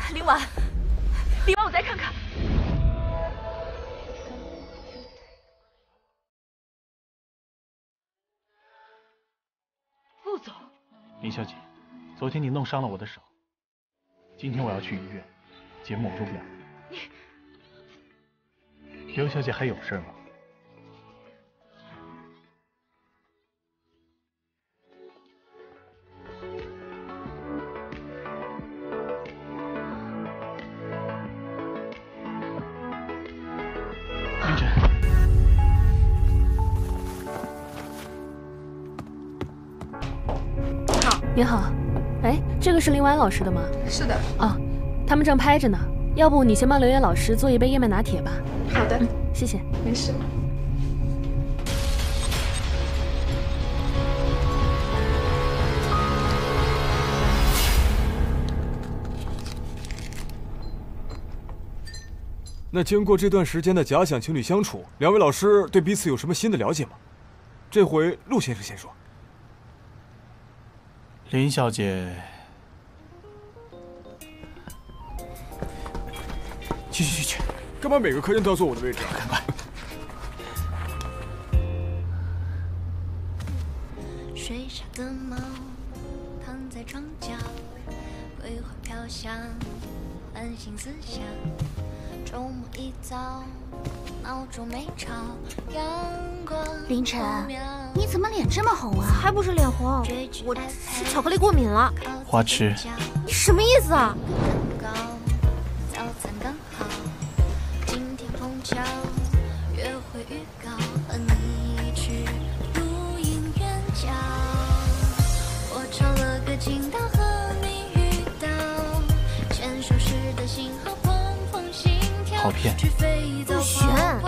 林婉，林婉，我再看看。陆总， 林小姐，昨天你弄伤了我的手，今天我要去医院，节目我入不了。刘小姐还有事吗？ 你好，哎，这个是林婉老师的吗？ 是的。 哦，他们正拍着呢，要不你先帮刘烨老师做一杯燕麦拿铁吧。 好的， 谢谢。 没事。 那经过这段时间的假想情侣相处，两位老师对彼此有什么新的了解吗？这回陆先生先说。 林小姐，去， 干嘛每个客人都要坐我的位置啊？ 赶快！ 水下的猫躺在床角，桂花飘香，繁星似响。周末一早，闹钟没吵，阳光。 凌晨，你怎么脸这么红啊？ 还不是脸红，我吃巧克力过敏了。 花痴， 你什么意思啊？ 早餐刚好，今天碰巧，约会预告，和你去露营远郊。我唱了个情到和你遇到，牵手时的信号砰砰心跳。 好骗。 陆璇。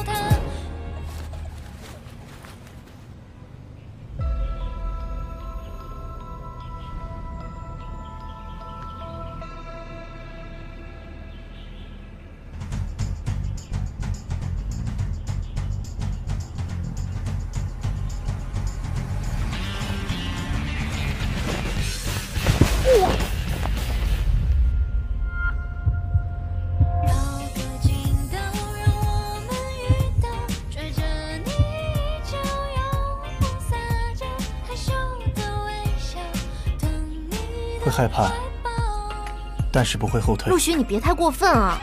会害怕，但是不会后退。 陆璇，你别太过分啊！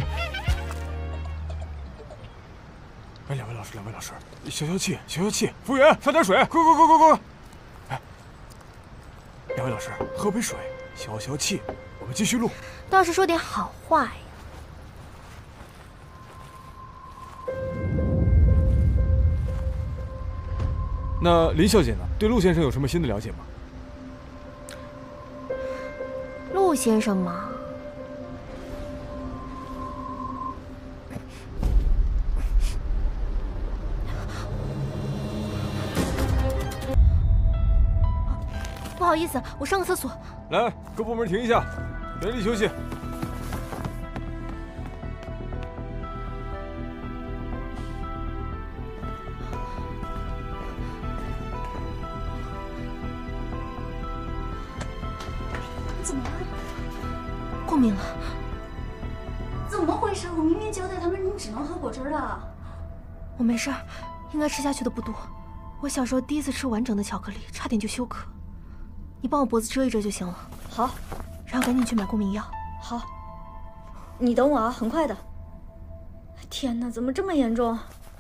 哎，两位老师，消气！服务员，放点水，快！哎，两位老师，喝杯水，消气，我们继续录。 倒是说点好话呀。 那林小姐呢？对陆先生有什么新的了解吗？ 陆先生嘛，不好意思，我上个厕所。 来，各部门停一下，原地休息。 过敏了， 怎么回事？我明明交代他们，你只能喝果汁的。 我没事儿，应该吃下去的不多。我小时候第一次吃完整的巧克力，差点就休克。你帮我脖子遮一遮就行了。 好， 然后赶紧去买过敏药。 好，你等我啊，很快的。天哪，怎么这么严重？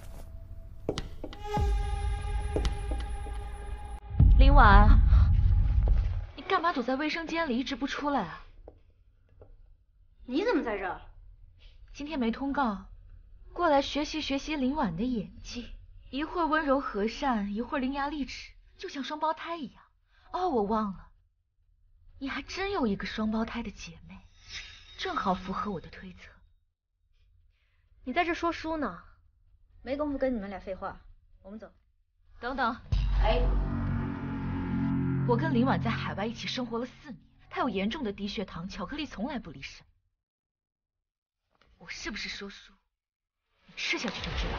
林婉，你干嘛躲在卫生间里一直不出来啊？ 你怎么在这儿？ 今天没通告，过来学习学习林婉的演技，一会儿温柔和善，一会儿伶牙俐齿，就像双胞胎一样。哦，我忘了，你还真有一个双胞胎的姐妹，正好符合我的推测。 你在这说书呢，没工夫跟你们俩废话，我们走。 等等， 哎， 我跟林婉在海外一起生活了4年，她有严重的低血糖，巧克力从来不离身。 我是不是说书？你吃下去就知道。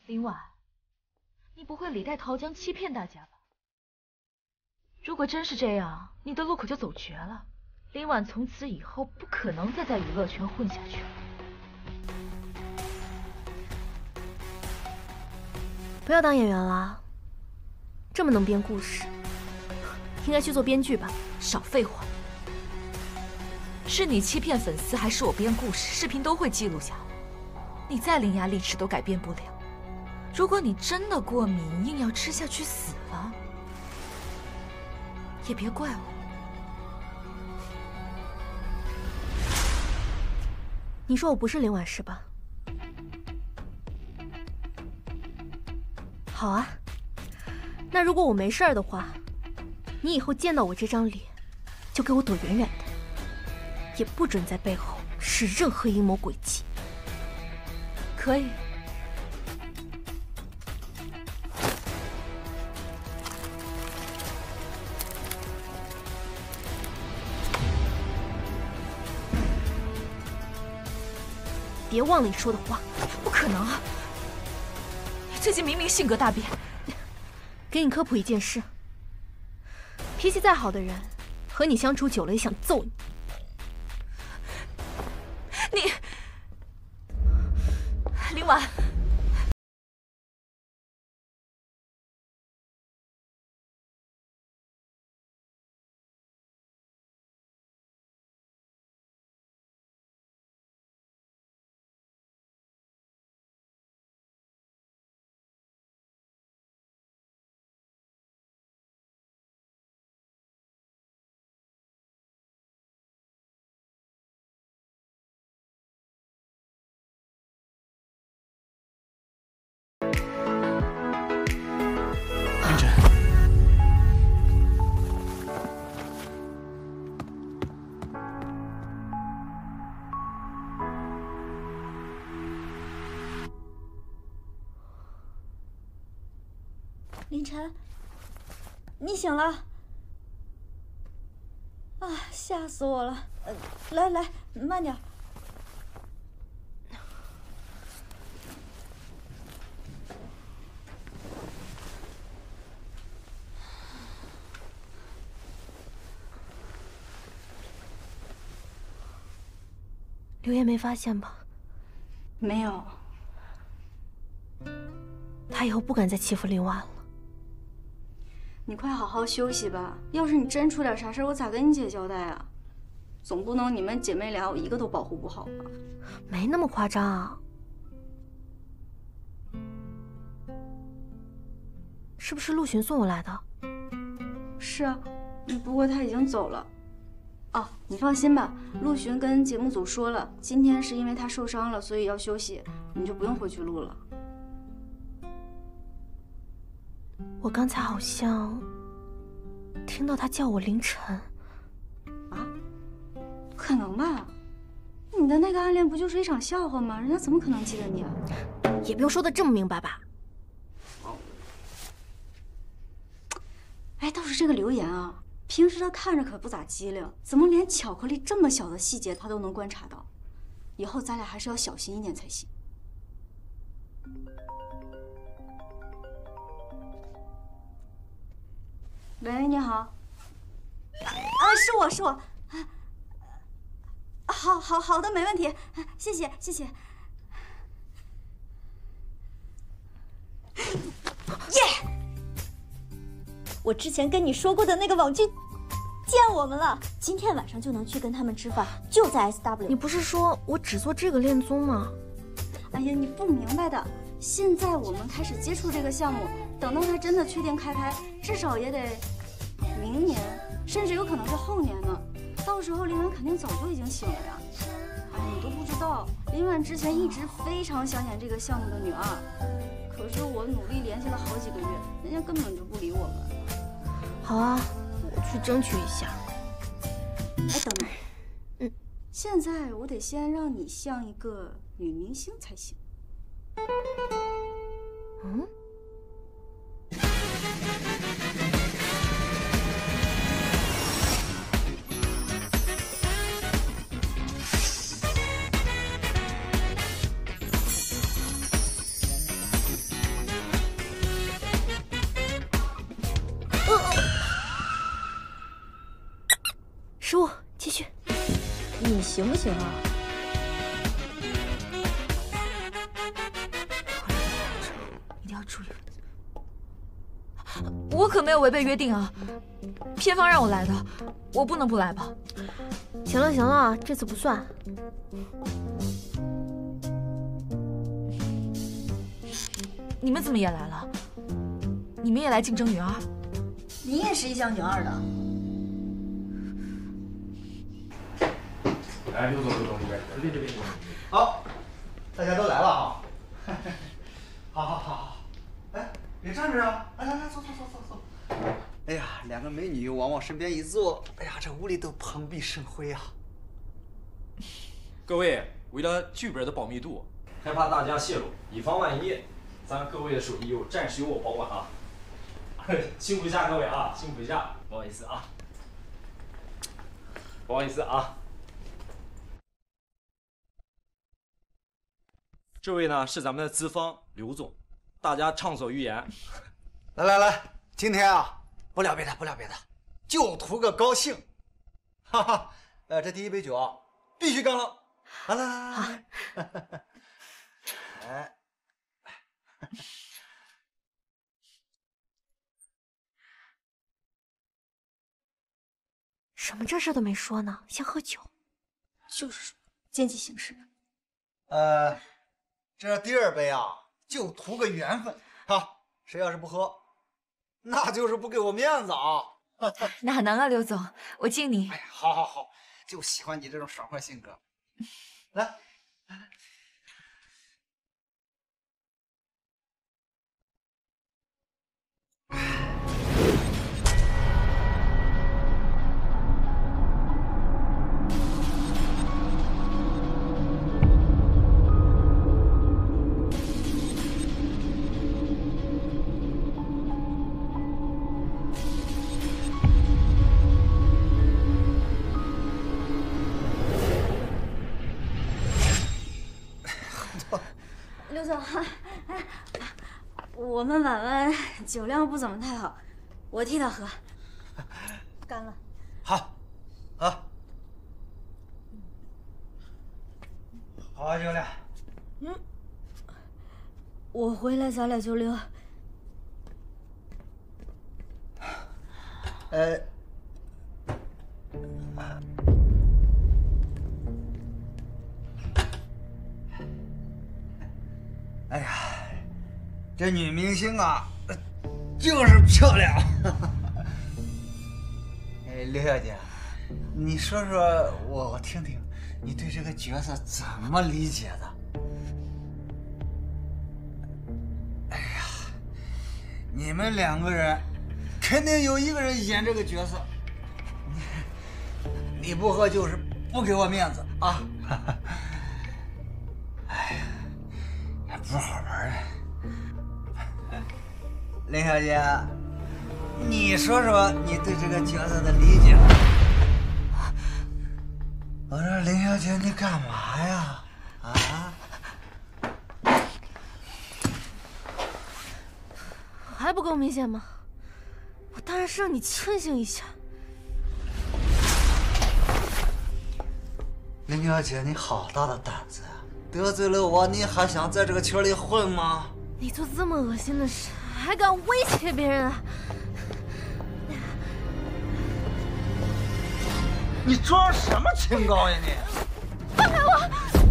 林婉，你不会李代桃僵欺骗大家吧？如果真是这样，你的路可就走绝了。林婉从此以后不可能再在娱乐圈混下去了。 不要当演员了，这么能编故事，应该去做编剧吧。 少废话，是你欺骗粉丝，还是我编故事？视频都会记录下来，你再伶牙俐齿都改变不了。如果你真的过敏，硬要吃下去死了，也别怪我。 你说我不是林婉是吧？好啊，那如果我没事儿的话，你以后见到我这张脸，就给我躲远远的，也不准在背后使任何阴谋诡计。 可以。 别忘了你说的话。 不可能啊！你最近明明性格大变。 给你科普一件事，脾气再好的人，和你相处久了也想揍你。 你，林婉。 凌晨，你醒了！啊，吓死我了！来来，慢点。 刘烨没发现吧？ 没有。 他以后不敢再欺负林婉了。 你快好好休息吧，要是你真出点啥事，我咋跟你姐交代啊？总不能你们姐妹俩我一个都保护不好吧？ 没那么夸张啊。是不是陆巡送我来的？ 是啊，不过他已经走了。哦，你放心吧，陆巡跟节目组说了，今天是因为他受伤了，所以要休息，你就不用回去录了。 我刚才好像听到他叫我凌晨。 啊？不可能吧？你的那个暗恋不就是一场笑话吗？人家怎么可能记得你啊？ 也不用说的这么明白吧。 哎，倒是这个刘岩啊，平时他看着可不咋机灵，怎么连巧克力这么小的细节他都能观察到？以后咱俩还是要小心一点才行。喂，你好。啊，是我。好的，没问题，谢谢。耶！我之前跟你说过的那个网剧见我们了，今天晚上就能去跟他们吃饭，就在 SW。 你不是说我只做这个恋综吗？ 哎呀，你不明白的，现在我们开始接触这个项目，等到它真的确定开拍，至少也得明年，甚至有可能是后年呢。到时候林婉肯定早就已经醒了呀。哎，你都不知道，林婉之前一直非常想演这个项目的女二，可是我努力联系了好几个月，人家根本就不理我们。 好啊，我去争取一下。 哎，等等，现在我得先让你像一个女明星才行。 行不行啊？ 一定要注意。我可没有违背约定啊，偏方让我来的，我不能不来吧？ 行了行了，这次不算。 你们怎么也来了？你们也来竞争女二？ 你也是一江女二的。 哎，刘总这边，这边。 好，大家都来了啊！好，哎，别站着啊！来，坐。哎呀，两个美女往我身边一坐，哎呀，这屋里都蓬荜生辉啊！ 各位，为了剧本的保密度，害怕大家泄露，以防万一，咱各位的手机暂时由我保管啊。辛苦一下各位啊，辛苦一下，不好意思啊。这位呢是咱们的资方刘总，大家畅所欲言。 来，今天啊，不聊别的，就图个高兴。哈哈，这第一杯酒啊，必须干了。来，哎， 什么正事都没说呢，先喝酒。 就是说，见机行事。 这第二杯啊，就图个缘分啊！谁要是不喝，那就是不给我面子啊！ 哪能啊，刘总，我敬你。 哎呀，好，就喜欢你这种爽快性格。来。 刘总，我们婉婉酒量不怎么太好，我替她喝。干了。 好，好酒量。 我回来咱俩就聊。 哎呀，这女明星啊，就是漂亮。哎，刘小姐，你说说我听听，你对这个角色怎么理解的？哎呀，你们两个人肯定有一个人演这个角色，你不喝就是不给我面子啊！哎呀。不好玩的，林小姐，你说说你对这个角色的理解。我说林小姐，你干嘛呀？啊？ 还不够明显吗？我当然是让你清醒一下。 林小姐，你好大的胆子啊！得罪了我，你还想在这个圈里混吗？ 你做这么恶心的事，还敢威胁别人啊？ 你装什么清高呀你？ 放开我！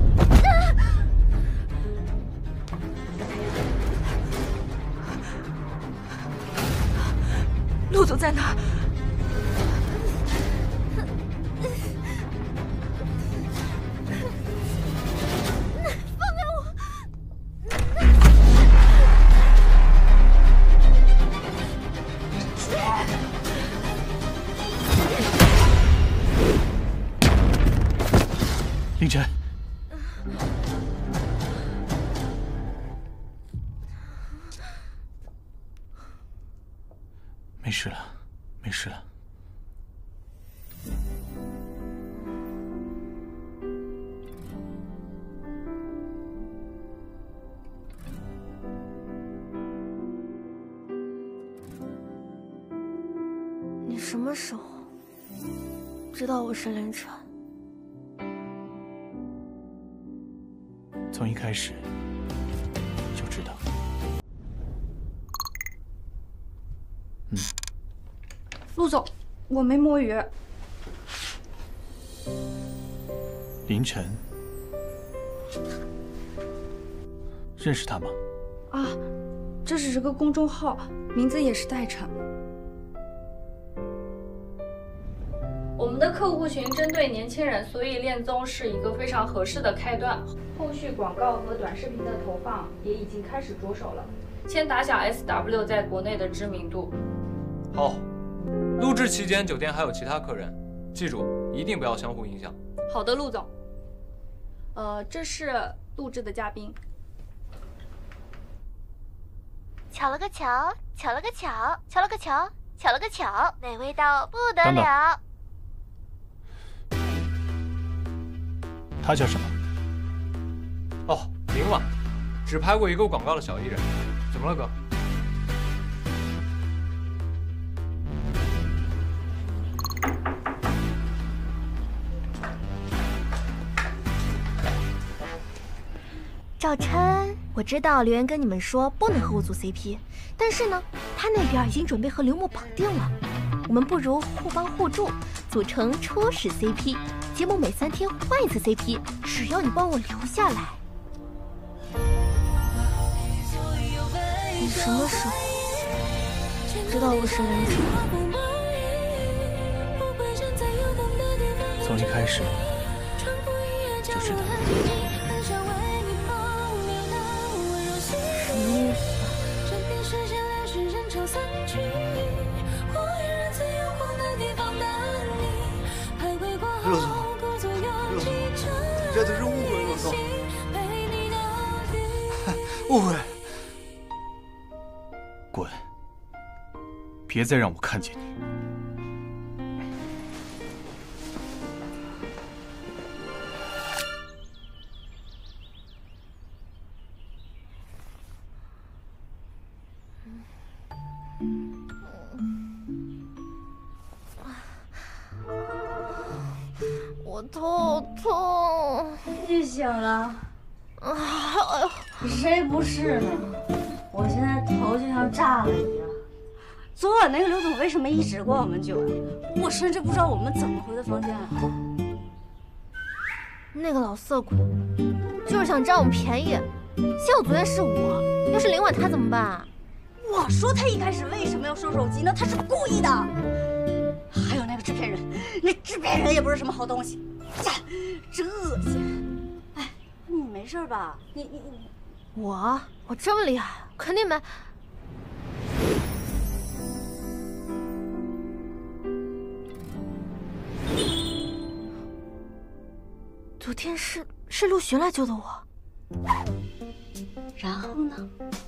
陆总在哪？ 凌晨，没事了。 你什么时候知道我是凌晨？ 从一开始就知道。 陆总，我没摸鱼。 凌晨，认识他吗？ 啊，这只是个公众号，名字也是代称。 我们的客户群针对年轻人，所以恋综是一个非常合适的开端。后续广告和短视频的投放也已经开始着手了，先打响 SW 在国内的知名度。 好，录制期间酒店还有其他客人，记住一定不要相互影响。 好的，陆总。这是录制的嘉宾。 巧了个巧，巧了个巧，巧了个巧，巧了个巧，美味到不得等等了。 他叫什么？ 哦，林婉，只拍过一个广告的小艺人。怎么了，哥？ 赵琛，我知道刘源跟你们说不能和我组 CP， 但是呢，他那边已经准备和刘牧绑定了。我们不如互帮互助，组成初始 CP， 节目每3天换一次 CP， 只要你帮我留下来。你什么时候知道我是林子？ 从一开始就知道。 什么意思？ 陆总，陆总，这都是误会，陆总，误会。 滚！别再让我看见你。 我头痛。 你醒了？ 哎呦， 谁不是呢？我现在头就像炸了一样。昨晚那个刘总为什么一直灌我们酒啊？我甚至不知道我们怎么回的房间。 那个老色鬼就是想占我们便宜。幸好昨天是我，要是林婉他怎么办？ 我说他一开始为什么要收手机呢？他是故意的。还有那个制片人，那制片人也不是什么好东西，呀，真恶心。哎，你没事吧？ 我这么厉害，肯定没。昨天是陆巡来救的我。 然后呢？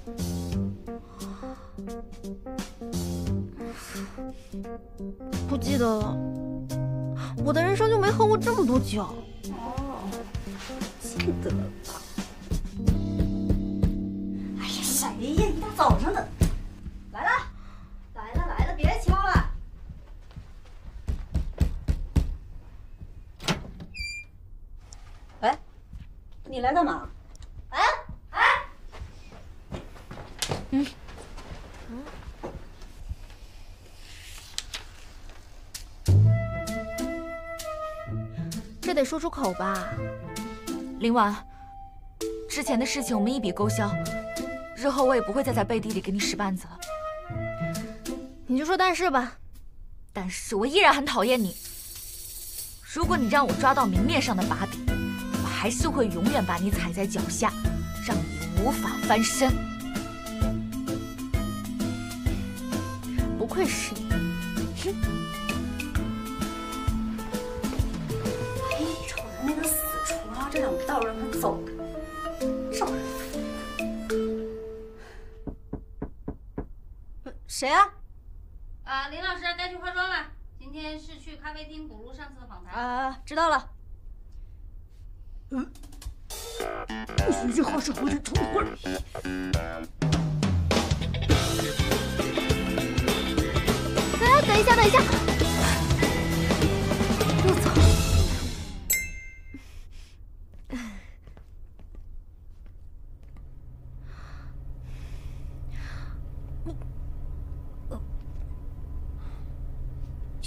不记得了，我的人生就没喝过这么多酒。 哦，记得了。哎呀，谁呀？一大早上的，来了，别敲了。哎，你来干嘛？ 这得说出口吧。 林婉，之前的事情我们一笔勾销，日后我也不会再在背地里给你使绊子了。 你就说但是吧。 但是我依然很讨厌你。如果你让我抓到明面上的把柄，我还是会永远把你踩在脚下，让你无法翻身。 不愧是你。哼。 那个死厨啊，这两道让他走，找人。谁啊？ 林老师该去化妆了。今天是去咖啡厅补录上次的访谈。 知道了。你这话是回去冲会儿。 等一下。陆总。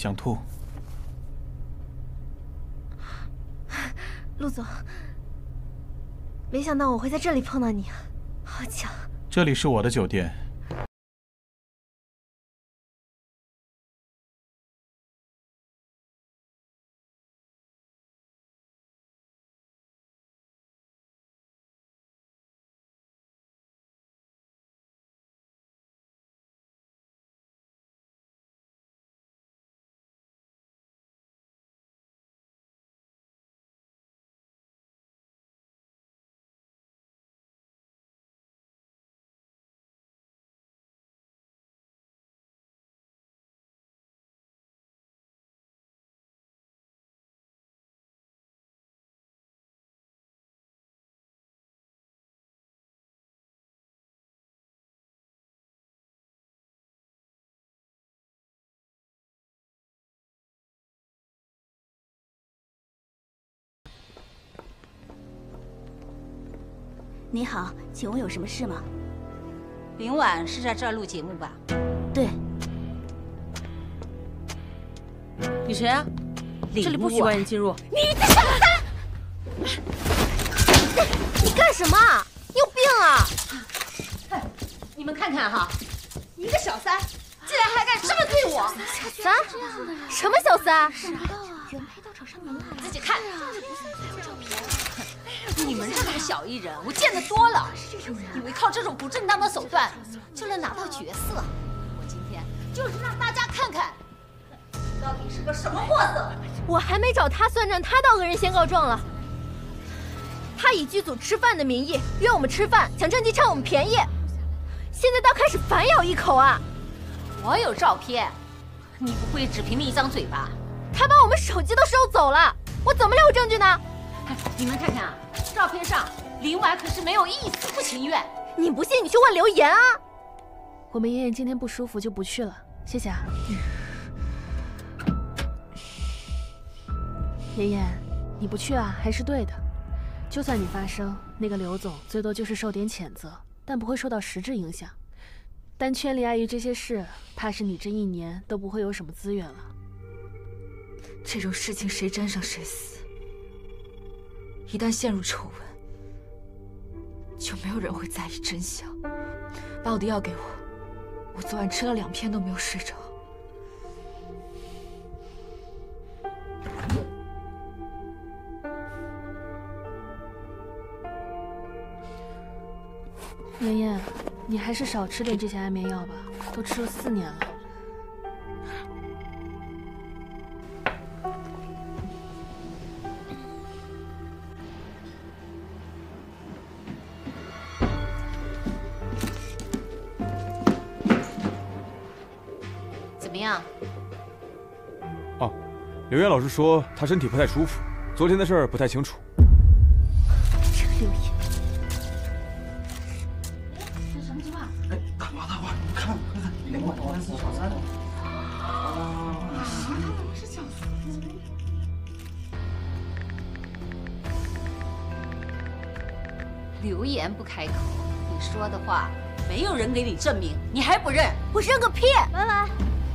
想吐。 陆总，没想到我会在这里碰到你，好巧。 这里是我的酒店。 你好，请问有什么事吗？ 林婉是在这儿录节目吧？ 对。 你谁啊？这里不许外人进入。 你这小三！你干什么？你有病啊！ 哼，你们看看哈，一个小三，竟然还敢这么对我！ 小三？什么小三？ 原配到找上门来， 自己看。你们这种小艺人，我见得多了，以为靠这种不正当的手段就能拿到角色？我今天就是让大家看看，到底是个什么货色！ 我还没找他算账，他倒恶人先告状了。他以剧组吃饭的名义约我们吃饭，想趁机占我们便宜，现在倒开始反咬一口啊！ 我有照片，你不会只凭你一张嘴吧？ 他把我们手机都收走了，我怎么留证据呢？ 你们看看啊，照片上林婉可是没有一丝不情愿。 你不信，你去问刘岩啊。 我们妍妍今天不舒服就不去了，谢谢啊。妍妍，你不去啊，还是对的。就算你发声，那个刘总最多就是受点谴责，但不会受到实质影响。但圈里碍于这些事，怕是你这1年都不会有什么资源了。 这种事情谁沾上谁死。一旦陷入丑闻，就没有人会在意真相。把我的药给我，我昨晚吃了2片都没有睡着。 妍妍，你还是少吃点这些安眠药吧，都吃了4年了。 怎么样？ 哦，刘岩老师说他身体不太舒服，昨天的事儿不太清楚。 这个刘岩， 这什么情况？ 哎，大瓜，看，林婉是小三。 是小三。流言不开口，你说的话没有人给你证明，你还不认？ 我认个屁！ 拜拜。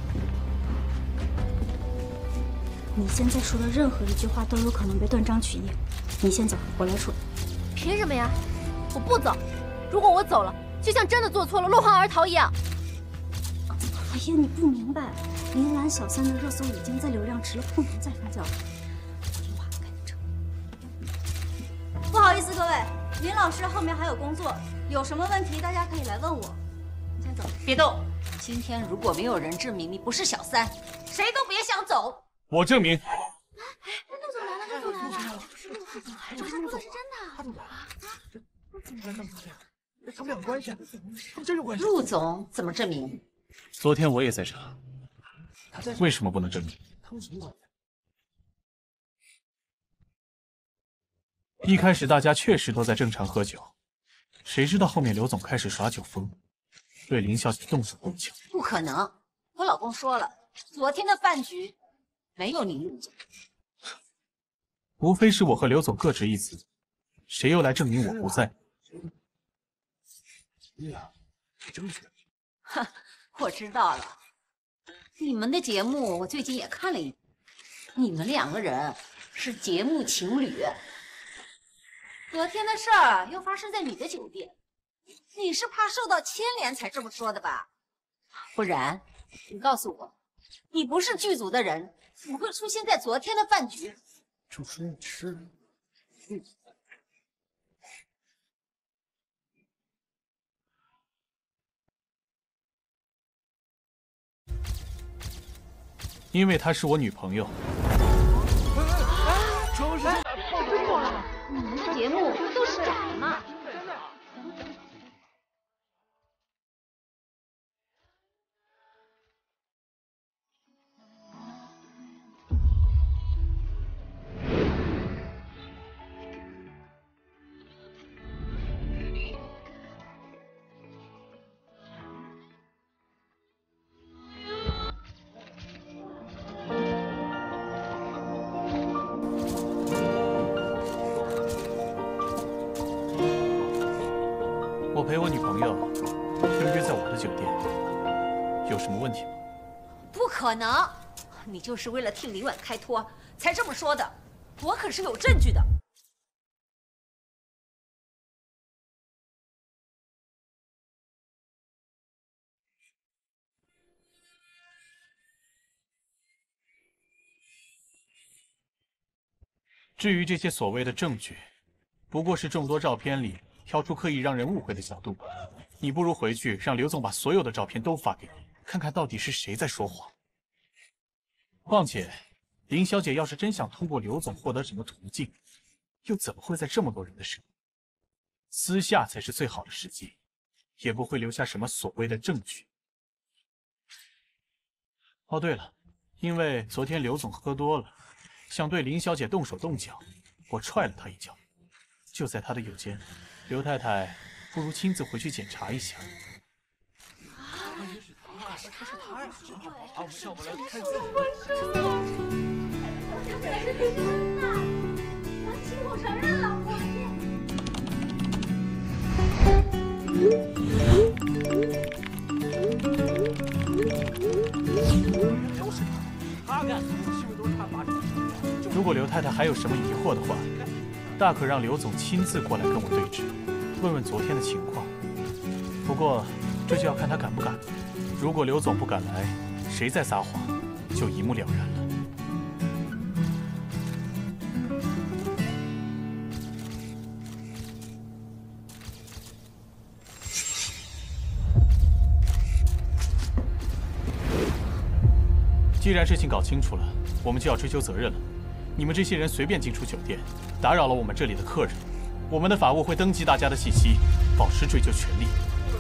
你现在说的任何一句话都有可能被断章取义。你先走，我来处理。 凭什么呀？我不走。如果我走了，就像真的做错了落荒而逃一样。 哎呀，你不明白，林兰小三的热搜已经在流量池了，不能再发酵了。听话，赶紧撤。不好意思，各位，林老师后面还有工作，有什么问题大家可以来问我。你先走， 别动。今天如果没有人证明你不是小三，谁都别想走。 我证明。 陆总来了，陆总来了，陆总是真的。 怎么弄他俩？他们俩关系，他们真有关系。 陆总怎么证明？ 昨天我也在场，为什么不能证明？一开始大家确实都在正常喝酒，谁知道后面刘总开始耍酒疯，对林小姐动手动脚。 不可能，我老公说了，昨天的饭局没有你陆总。 无非是我和刘总各执一词，谁又来证明我不在？ 哼，我知道了， 你们的节目我最近也看了一部，你们2个人是节目情侣。昨天的事儿又发生在你的酒店，你是怕受到牵连才这么说的吧？不然，你告诉我，你不是剧组的人，怎么会出现在昨天的饭局？ 主持人吃。 因为她是我女朋友。 你们的节目不都是假的吗？ 我陪我女朋友跟约在我的酒店，有什么问题吗？ 不可能，你就是为了替林婉开脱才这么说的，我可是有证据的。 至于这些所谓的证据，不过是众多照片里挑出可以让人误会的角度。你不如回去让刘总把所有的照片都发给你，看看到底是谁在说谎。况且，林小姐要是真想通过刘总获得什么途径，又怎么会在这么多人的时候？私下才是最好的时机，也不会留下什么所谓的证据。哦，对了，因为昨天刘总喝多了，想对林小姐动手动脚，我踹了他一脚，就在他的右肩。刘太太，不如亲自回去检查一下。如果刘太太还有什么疑惑的话，大可让刘总亲自过来跟我对质，问问昨天的情况。不过这就要看他敢不敢了。如果刘总不敢来，谁在撒谎，就一目了然了。既然事情搞清楚了，我们就要追究责任了。你们这些人随便进出酒店，打扰了我们这里的客人，我们的法务会登记大家的信息，保持追究权利。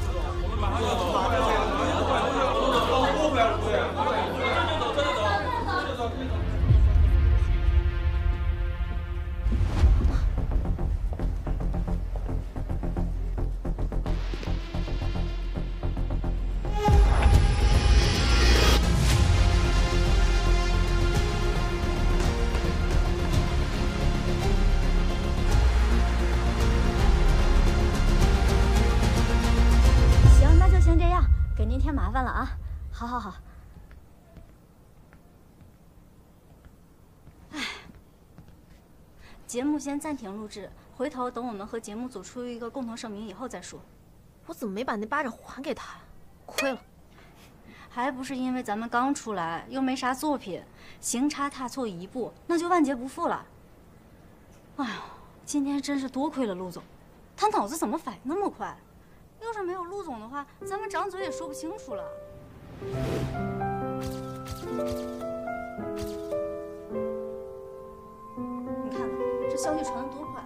麻烦了啊！好好好。哎，节目先暂停录制，回头等我们和节目组出一个共同声明以后再说。 我怎么没把那巴掌还给他呀？亏了。 还不是因为咱们刚出来，又没啥作品，行差踏错一步，那就万劫不复了。哎呦，今天真是多亏了陆总，他脑子怎么反应那么快？要是没有陆总的话，咱们张嘴也说不清楚了。你看看这消息传得多快！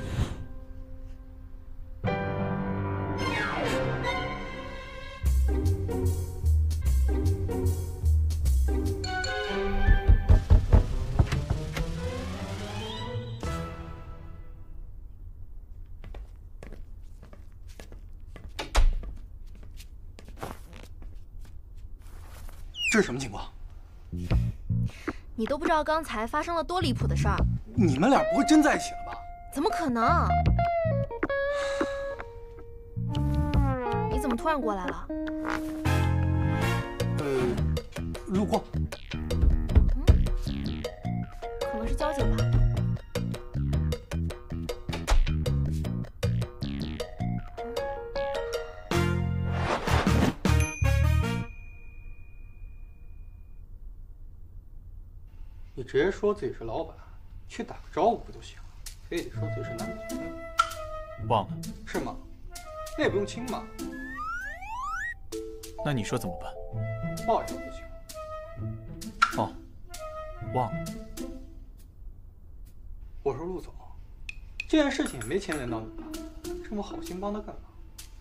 这是什么情况？ 你都不知道刚才发生了多离谱的事儿。 你们俩不会真在一起了吧？ 怎么可能？你怎么突然过来了？ 路过。 可能是交警吧。 你直接说自己是老板，去打个招呼不就行了？非得说自己是男朋友？ 忘了是吗？那也不用亲嘛。 那你说怎么办？ 抱一下不行？ 哦，忘了。 我说陆总，这件事情也没牵连到你吧？这么好心帮他干嘛？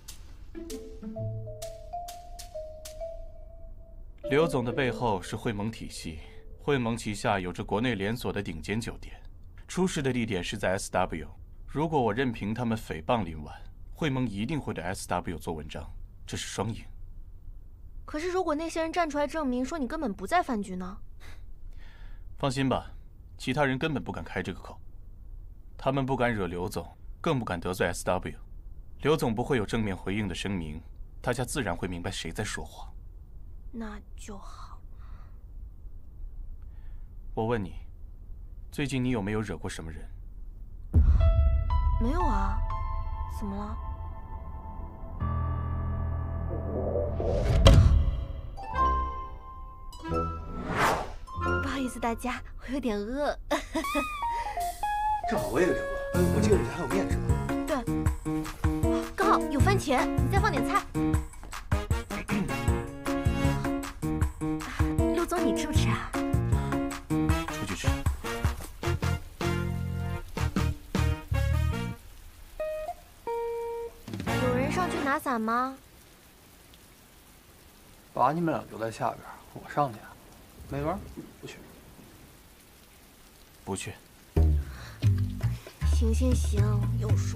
刘总的背后是汇盟体系，汇盟旗下有着国内连锁的顶尖酒店，出事的地点是在 SW。如果我任凭他们诽谤林婉，汇盟一定会对 SW 做文章，这是双赢。 可是如果那些人站出来证明说你根本不在饭局呢？ 放心吧，其他人根本不敢开这个口，他们不敢惹刘总，更不敢得罪 SW。刘总不会有正面回应的声明，大家自然会明白谁在说谎。 那就好。 我问你，最近你有没有惹过什么人？ 没有啊，怎么了？不好意思，大家，我有点饿。 正好我也有点饿，我记得你家还有面是吧？ 对，刚好有番茄，你再放点菜。陆总，你吃不吃啊？ 出去吃。 有人上去拿伞吗？ 把你们俩留在下边，我上去。没玩，不去。 不去。 行行行，又说。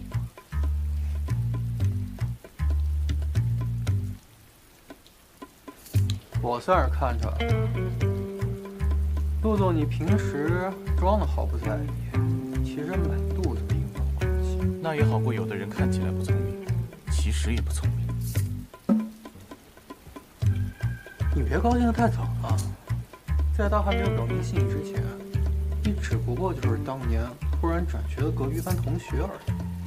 我算是看出来了，陆总，你平时装的毫不在意，其实满肚子阴谋诡计。 那也好过有的人看起来不聪明，其实也不聪明。 你别高兴得太早了，在他还没有表明心意之前，你只不过就是当年突然转学的隔壁班同学而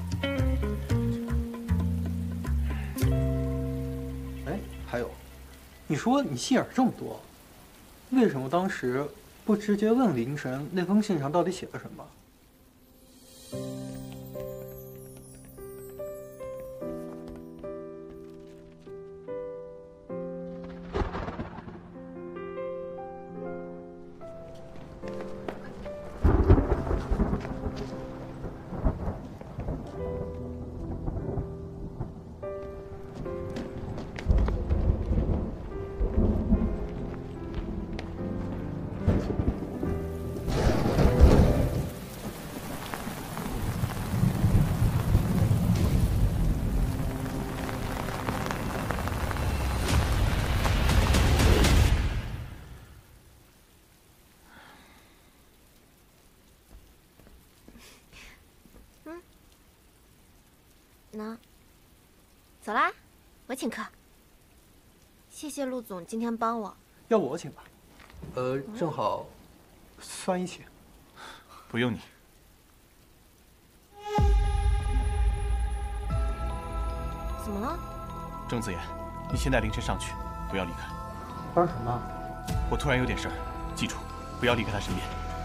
已。哎，还有，你说你心眼这么多，为什么当时不直接问凌晨那封信上到底写了什么？ 那，走啦，我请客。谢谢陆总今天帮我。 要不我请吧？正好算一起。 不用你。 怎么了？ 郑子言，你现在凌晨上去，不要离开。 发生什么？ 我突然有点事儿，记住，不要离开他身边。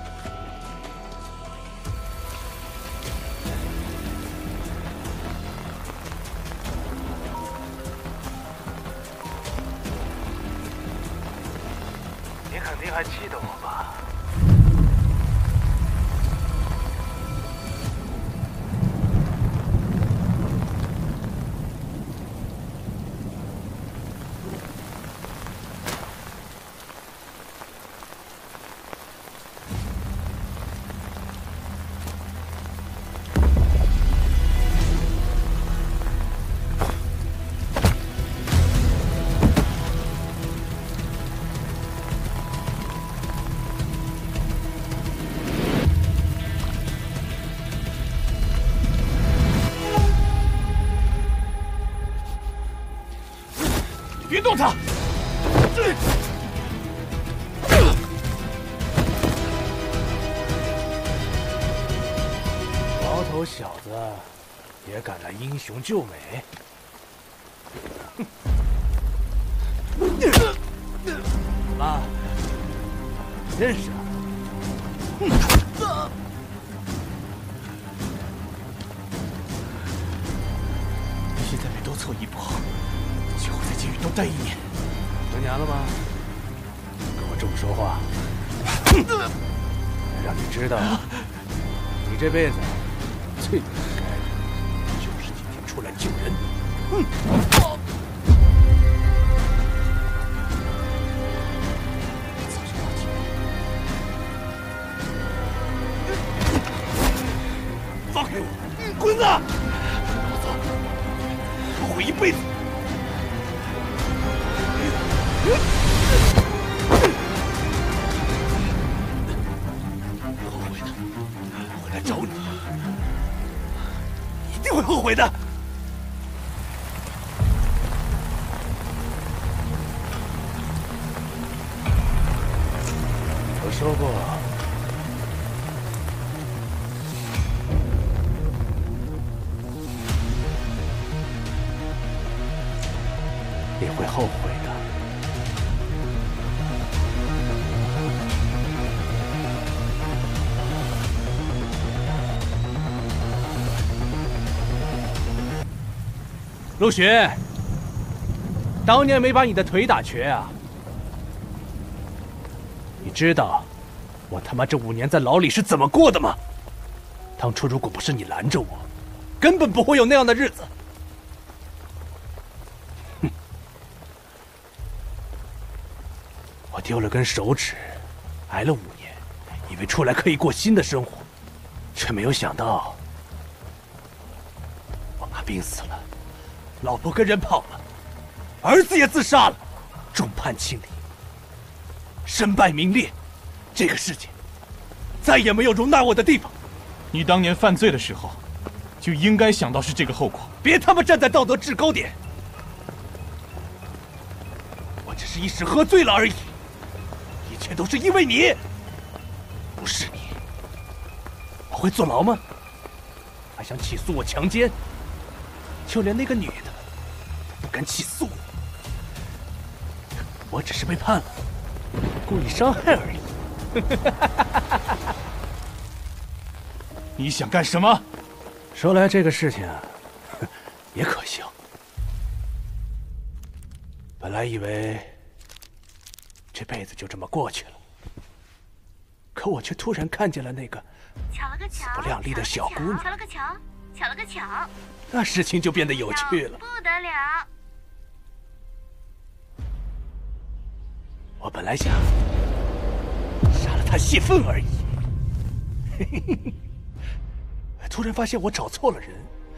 你肯定还记得我吧？ 别动他！ 头小子也敢来英雄救美？怎么？认识啊？ 你现在每多错一步，就会在监狱多待1年。 得年了吗？跟我这么说话，让你知道，你这辈子最应该的就是今天出来救人。 放开我！滚子！我走，后悔一辈子。后悔的，我来找你，一定会后悔的。我说过。你会后悔的。陆巡，当年没把你的腿打瘸啊！你知道我他妈这5年在牢里是怎么过的吗？当初如果不是你拦着我，根本不会有那样的日子。我丢了根手指，挨了5年，以为出来可以过新的生活，却没有想到，我妈病死了，老婆跟人跑了，儿子也自杀了，众叛亲离，身败名裂，这个世界再也没有容纳我的地方。 你当年犯罪的时候，就应该想到是这个后果。 别他妈站在道德制高点，我只是一时喝醉了而已。一切都是因为你，不是你，我会坐牢吗？还想起诉我强奸？就连那个女的都不敢起诉我，我只是被判了故意伤害而已。 你想干什么？ 说来这个事情啊，也可笑。本来以为这辈子就这么过去了，可我却突然看见了那个死不亮丽的小姑娘。 巧了个巧，巧了个巧， 那事情就变得有趣了。 不得了！ 我本来想杀了她泄愤而已，突然发现我找错了人。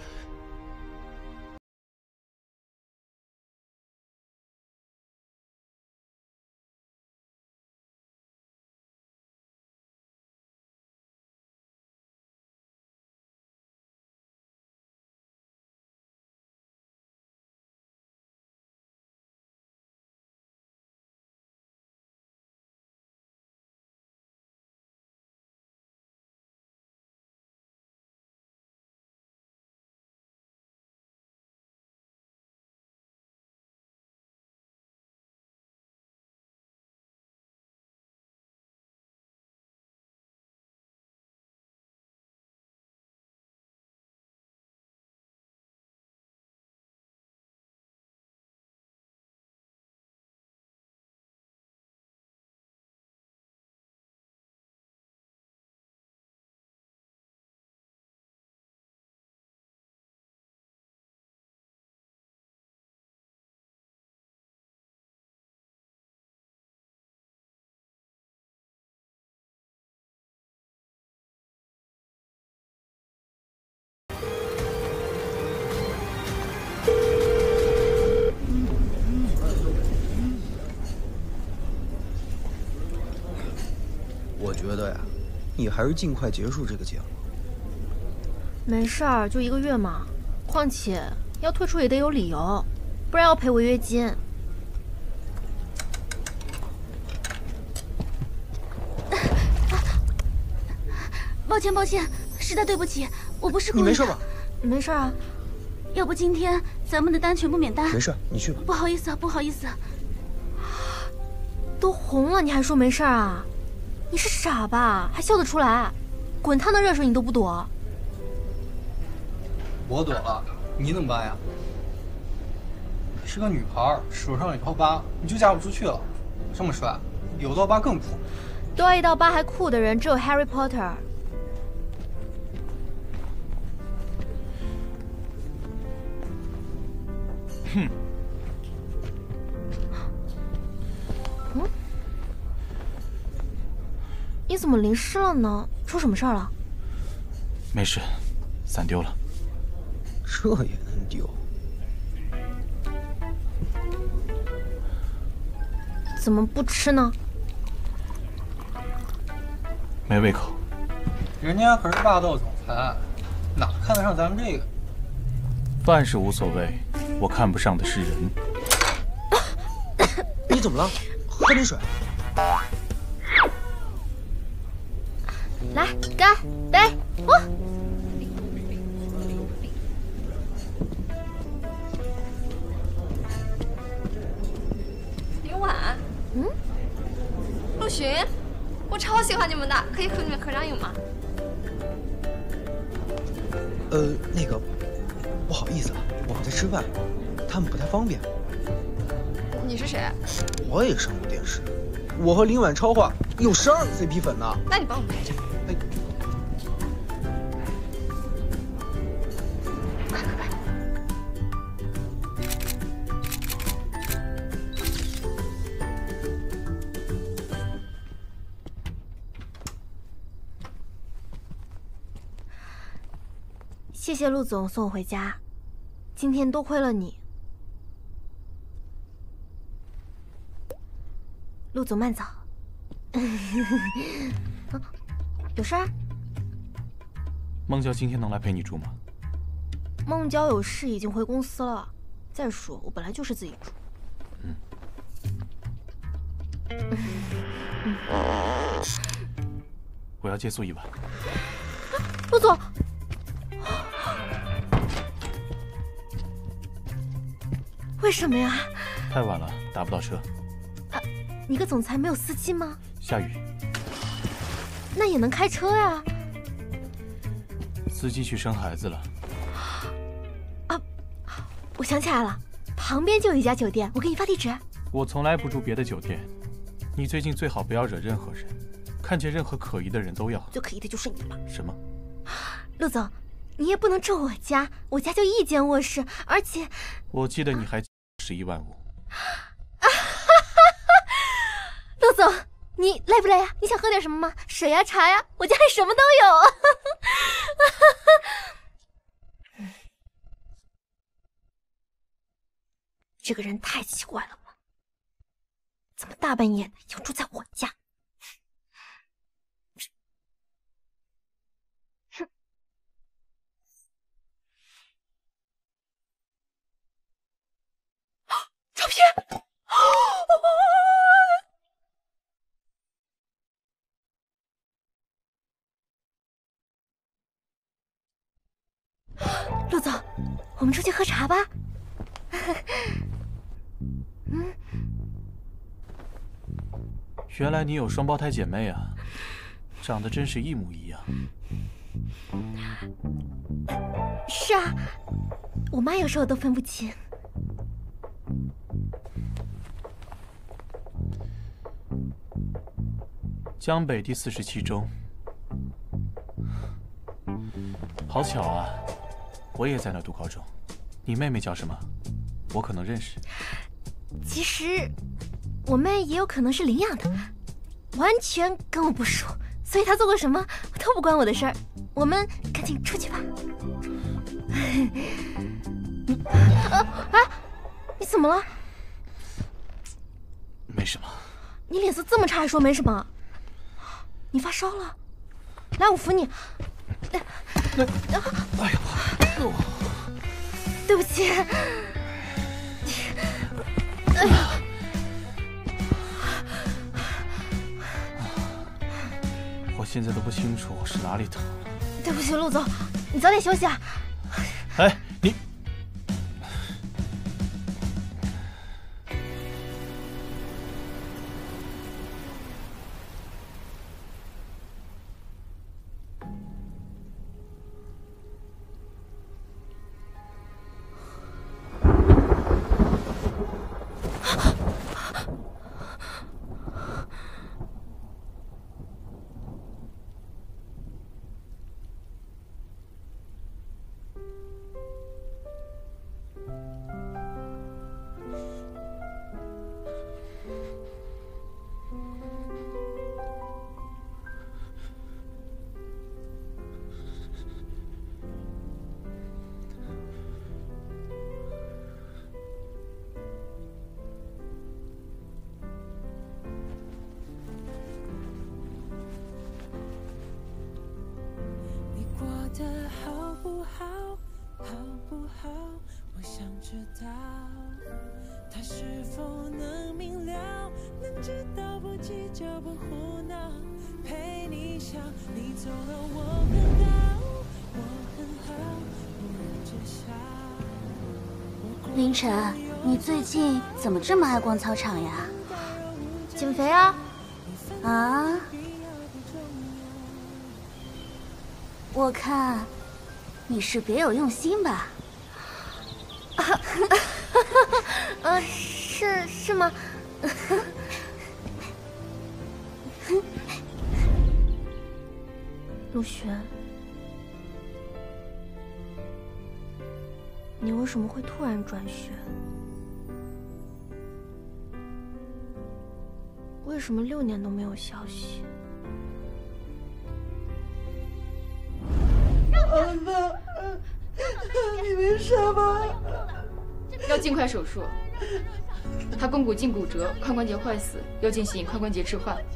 我觉得呀，你还是尽快结束这个节目。 没事儿，就1个月嘛。况且要退出也得有理由，不然要赔违约金。 抱歉，抱歉，实在对不起， 我不是故意的。 你没事吧？ 没事啊。 要不今天咱们的单全部免单？ 没事，你去吧。 不好意思啊，不好意思。 都红了，你还说没事啊？你是傻吧？还笑得出来？滚烫的热水你都不躲？ 我躲了，你怎么办呀？你是个女孩，手上有道疤，你就嫁不出去了。这么帅，有道疤更酷。 多一道疤还酷的人只有 Harry Potter。 哼。 你怎么淋湿了呢？出什么事儿了？ 没事，伞丢了。 这也能丢？ 怎么不吃呢？ 没胃口。 人家可是霸道总裁，哪看得上咱们这个？ 饭是无所谓，我看不上的是人。 你怎么了？喝点水。 来，干杯！我。 林婉，陆巡，我超喜欢你们的，可以和你们合张影吗？ 那个，不好意思啊，我在吃饭，他们不太方便。 你是谁？ 我也上过电视，我和林婉超话有12个 CP 粉呢。 那你帮我们拍张。 谢谢陆总送我回家，今天多亏了你。陆总慢走。有事儿？ 孟娇今天能来陪你住吗？ 孟娇有事已经回公司了。再说我本来就是自己住。 我要借宿1晚。 陆总。为什么呀？ 太晚了，打不到车。 你个总裁没有司机吗？ 下雨。 那也能开车呀。 司机去生孩子了。 啊，我想起来了，旁边就有一家酒店，我给你发地址。 我从来不住别的酒店，你最近最好不要惹任何人，看见任何可疑的人都要。 最可疑的就是你了。 什么？ 陆总，你也不能住我家，我家就1间卧室，而且我记得你还11.5万。 陆总，你累不累啊？你想喝点什么吗？水呀、茶呀，我家里什么都有。这个人太奇怪了吧？怎么大半夜的要住在我家？照片！陆总，我们出去喝茶吧。 原来你有双胞胎姐妹啊，长得真是一模一样。 是啊，我妈有时候都分不清。 江北第47中，好巧啊，我也在那读高中。你妹妹叫什么？我可能认识。 其实，我妹也有可能是领养的，完全跟我不熟，所以她做过什么都不关我的事儿。我们赶紧出去吧。你怎么了？ 没什么。 你脸色这么差还说没什么？你发烧了？来，我扶你。 哎呦！ 对不起。哎呀！ 我现在都不清楚是哪里疼了。 对不起，陆总， 你早点休息啊。 哎，你。 凌晨，你最近怎么这么爱逛操场呀？ 减肥啊！ 啊？我看你是别有用心吧？ 是吗？陆璇，你为什么会突然转学？为什么6年都没有消息？ 儿子，你为什么？ 要尽快手术。他肱骨胫骨折，髋关节坏死，要进行髋关节置换。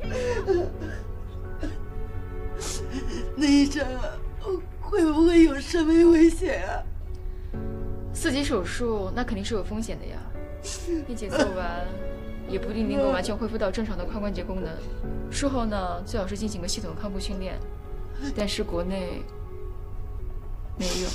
那医生会不会有生命危险啊 4级手术那肯定是有风险的呀，并且做完也不一定能够完全恢复到正常的髋关节功能。术后呢，最好是进行个系统康复训练，但是国内没用。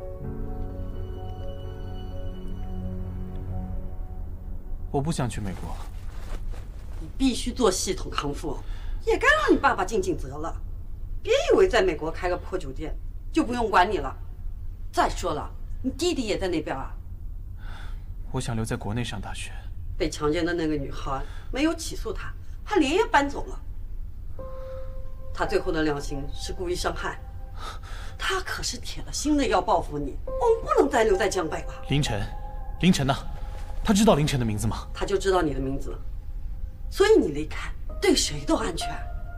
我不想去美国。 你必须做系统康复，也该让你爸爸尽尽责了。别以为在美国开个破酒店就不用管你了。再说了，你弟弟也在那边啊。 我想留在国内上大学。 被强奸的那个女孩没有起诉他，还连夜搬走了。他最后的量刑是故意伤害。他可是铁了心的要报复你，我们不能再留在江北了。 凌晨，凌晨呢？他知道凌晨的名字吗？ 他就知道你的名字，所以你离开对谁都安全。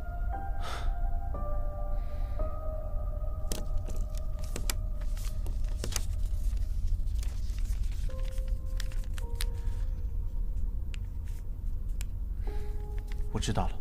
我知道了。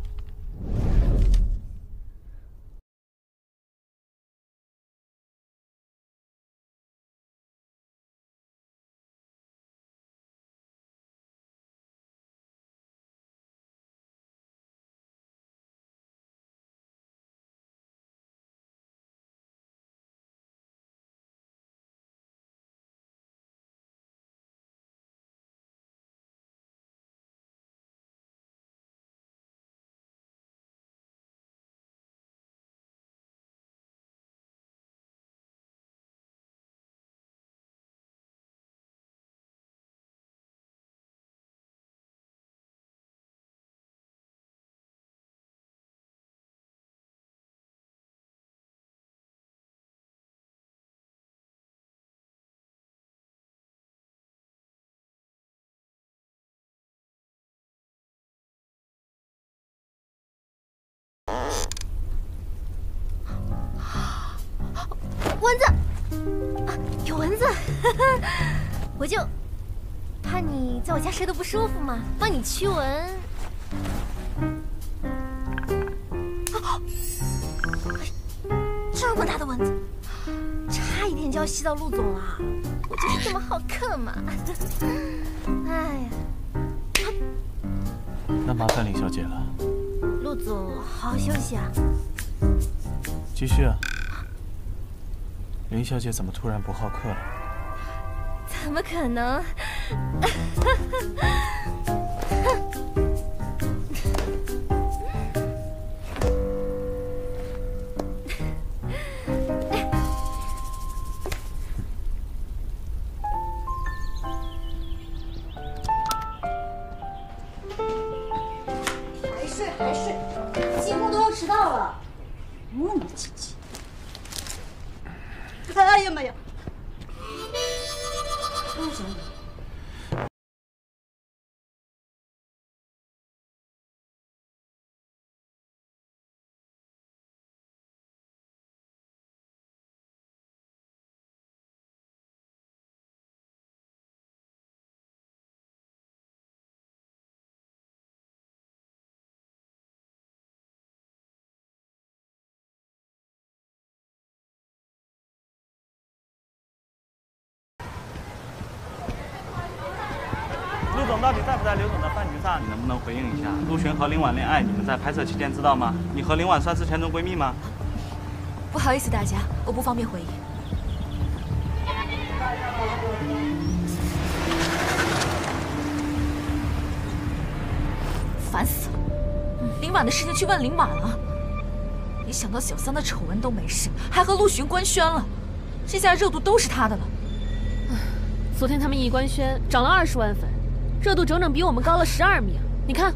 蚊子，有蚊子，我就怕你在我家睡得不舒服嘛，帮你驱蚊。这么大的蚊子，差一点就要吸到陆总了。我就是这么好客嘛。哎呀， 那麻烦林小姐了。 陆总，好好休息啊。 继续啊。 林小姐怎么突然不好客了？ 怎么可能？ 还睡，几乎都要迟到了，磨磨唧唧。哎呀妈呀！陆总， 陆总到底在不在刘总的饭局上？你能不能回应一下？陆璇和林婉恋爱，你们在拍摄期间知道吗？你和林婉算是前中闺蜜吗？ 不好意思，大家，我不方便回应。烦死了！林婉的事情去问林婉了，没想到小三的丑闻都没事，还和陆璇官宣了，这下热度都是他的了。 昨天他们一官宣涨了20万粉，热度整整比我们高了12名。你看，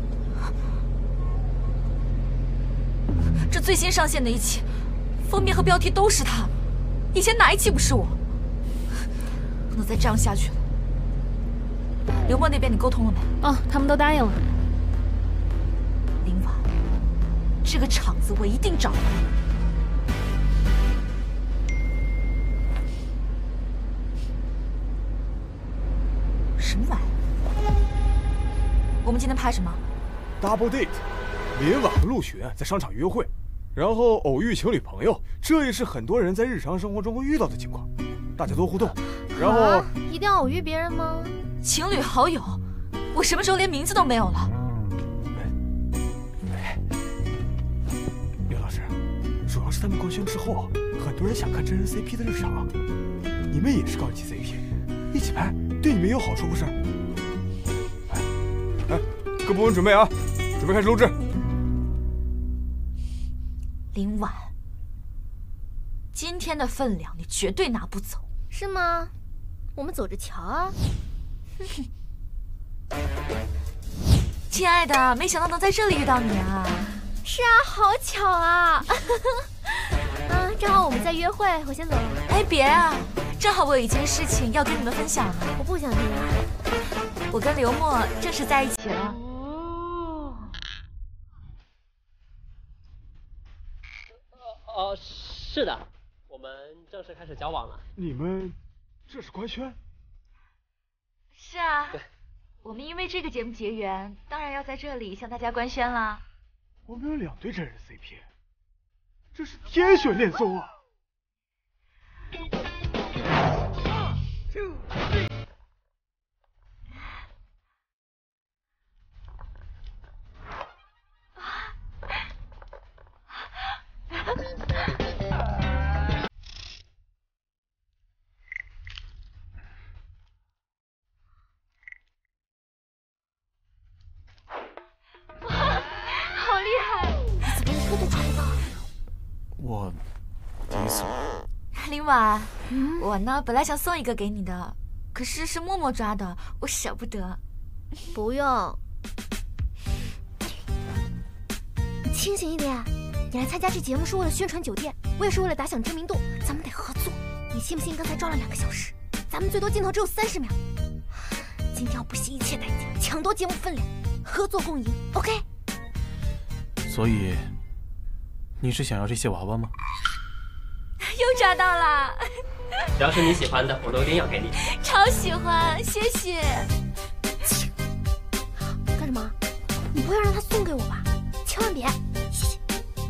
这最新上线的一期，封面和标题都是他，以前哪一期不是我？不能再这样下去了。刘墨那边你沟通了没？ 哦，他们都答应了。 林婉，这个场子我一定找回来。什么玩意儿？我们今天拍什么 ？Double date， 林婉和陆璇在商场约会，然后偶遇情侣朋友，这也是很多人在日常生活中会遇到的情况。大家多互动，然后啊，一定要偶遇别人吗？ 情侣好友，我什么时候连名字都没有了？ 刘老师，主要是他们官宣之后，很多人想看真人 CP 的日常，你们也是高级 CP， 一起拍对你们也有好处，不是？哎，各部门准备啊，准备开始录制。 林婉，今天的分量你绝对拿不走， 是吗？我们走着瞧啊。 亲爱的，没想到能在这里遇到你啊！ 是啊，好巧啊！正好我们在约会，我先走了。 哎，别啊，正好我有一件事情要跟你们分享呢。 我不想听啊。 我跟刘墨正式在一起了。 是的，我们正式开始交往了。 你们这是官宣？ 是啊，对，我们因为这个节目结缘，当然要在这里向大家官宣啦。 我们有2对真人 CP， 这是天选恋综啊！ 好厉害！ 你怎么一个都抓不到？ 我第一次。 林婉，我呢本来想送一个给你的，可是是默默抓的，我舍不得。 不用，清醒一点。你来参加这节目是为了宣传酒店，我也是为了打响知名度，咱们得合作。你信不信刚才抓了2个小时，咱们最多镜头只有30秒。今天要不惜一切代价抢夺节目分量，合作共赢 ，OK？ 所以，你是想要这些娃娃吗？ 又抓到了！ 只要是你喜欢的，我都一定要给你。 超喜欢，谢谢。 干什么？你不会让他送给我吧？千万别！谢谢。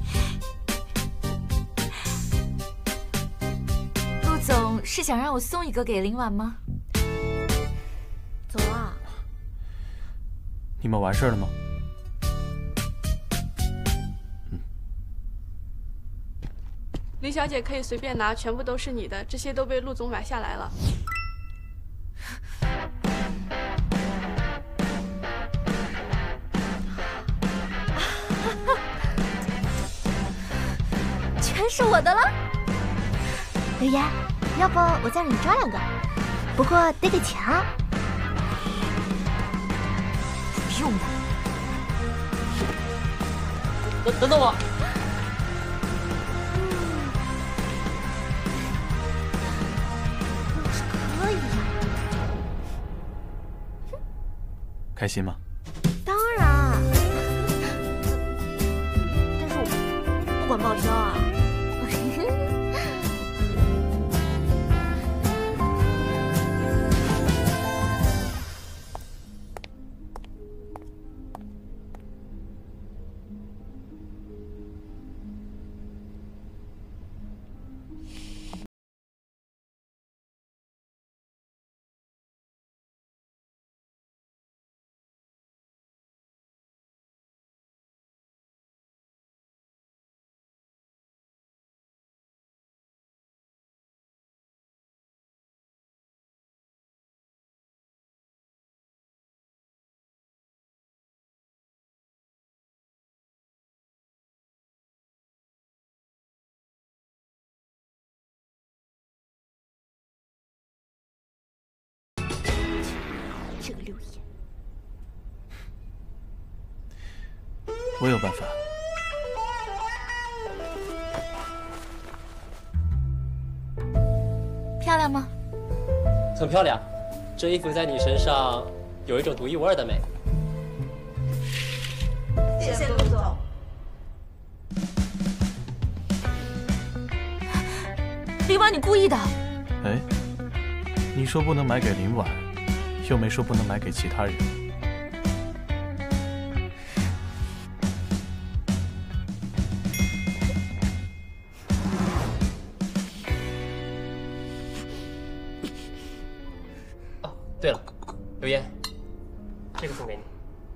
陆总是想让我送一个给林婉吗？ 走啊！ 你们完事了吗？ 林小姐可以随便拿，全部都是你的，这些都被陆总买下来了。 全是我的了。刘岩，要不我再让你抓2个，不过得给钱啊。 不用了。等等我。 可以呀。 开心吗？ 当然。但是我不管报销啊。这个刘岩， 我有办法。 漂亮吗？ 很漂亮，这衣服在你身上有一种独一无二的美。 谢谢陆总。 林婉，你故意的。 哎，你说不能买给林婉，又没说不能买给其他人。 哦，对了，刘岩，这个送给你。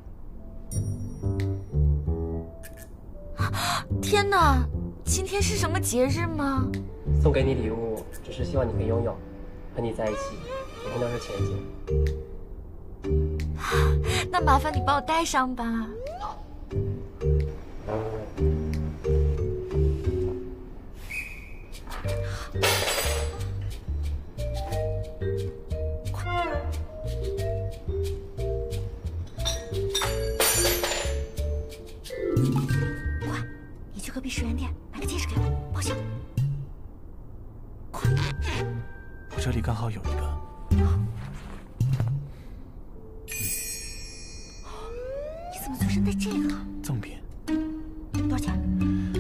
天哪，今天是什么节日吗？ 送给你礼物，只是希望你可以拥有，和你在一起，每天都是情人节。 那麻烦你帮我带上吧。 好。 快，你去隔壁10元店买个戒指给我，报销。快！ 我这里刚好有一个。 你怎么随身带这个？ 赠品。 多少钱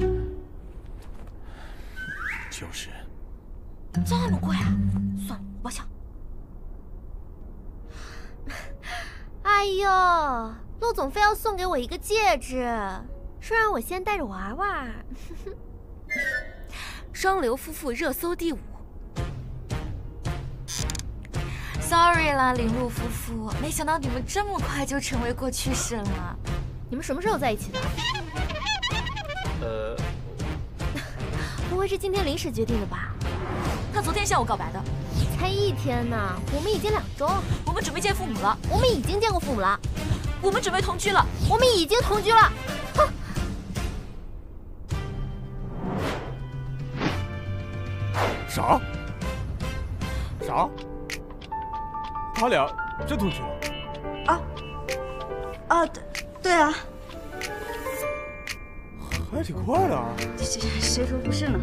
？90。 这么贵啊？算了，我报销。哎呦，陆总非要送给我一个戒指，说让我先戴着玩玩。 双流夫妇热搜第5。Sorry 啦，林陆夫妇，没想到你们这么快就成为过去式了。 你们什么时候在一起的？不会是今天临时决定的吧？ 他昨天向我告白的。 才1天呢，我们已经2周了。 我们准备见父母了。 我们已经见过父母了。 我们准备同居了。 我们已经同居了。哼！ 啥？啥？他俩真同居了？ 对啊， 还挺快的啊。 谁说不是呢？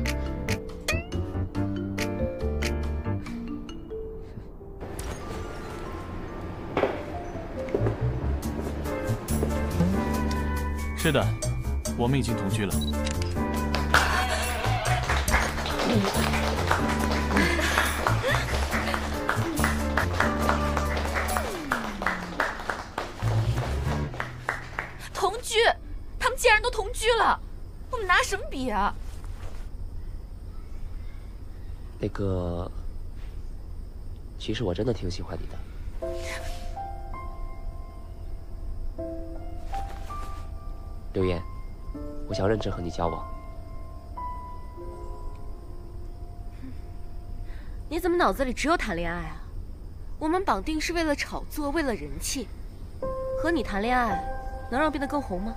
是的，我们已经同居了。 同居？他们既然都同居了，我们拿什么比啊？ 那个，其实我真的挺喜欢你的。刘岩，我想认真和你交往。 你怎么脑子里只有谈恋爱啊？我们绑定是为了炒作，为了人气。和你谈恋爱，能让我变得更红吗？